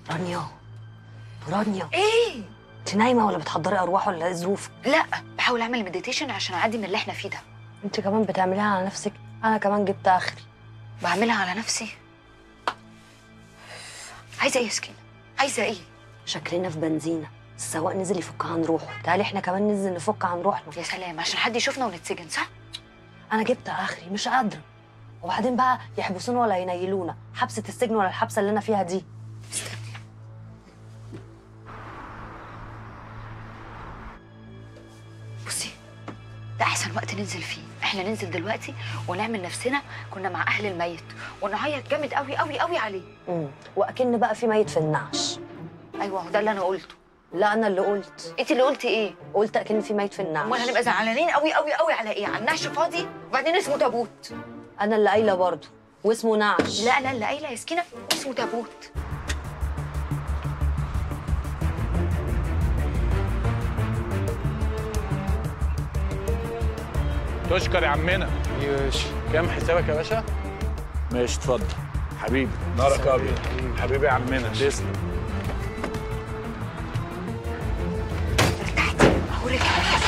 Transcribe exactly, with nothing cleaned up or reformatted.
رانيا رانيا، ايه؟ انت نايمه ولا بتحضري ارواح ولا ايه ظروفك؟ لا، بحاول اعمل مديتيشن عشان اعدي من اللي احنا فيه ده. انت كمان بتعمليها على نفسك؟ انا كمان جبت اخري. بعملها على نفسي. عايزه ايه يا سكينه؟ عايزه ايه؟ شكلنا في بنزينه، السواق نزل يفك عن روحه، تعالي احنا كمان ننزل نفك عن روحنا. يا سلام، عشان حد يشوفنا ونتسجن صح؟ انا جبت اخري مش قادره، وبعدين بقى يحبسونا ولا ينيلونا، حبسه السجن ولا الحبسه اللي انا فيها دي؟ استني. بصي، ده احسن وقت ننزل فيه. احنا ننزل دلوقتي ونعمل نفسنا كنا مع اهل الميت ونعيط جامد قوي قوي قوي عليه. امم واكن بقى في ميت في النعش. ايوه، ده اللي انا قلته. لا انا اللي قلت. انت اللي قلتي ايه؟ قلت اكن في ميت في النعش. امال هنبقى زعلانين قوي قوي قوي على ايه؟ على النعش فاضي وبعدين اسمه تابوت. انا اللي قايله برضه واسمه نعش. لا، انا اللي قايله يا سكينه اسمه تابوت. تشكر يا عمنا. ماشي. كام حسابك يا باشا؟ ماشي اتفضل حبيبي. نارك ابيض حبيبي يا عمنا. تسلم. ارتحتي؟ اهو رجع.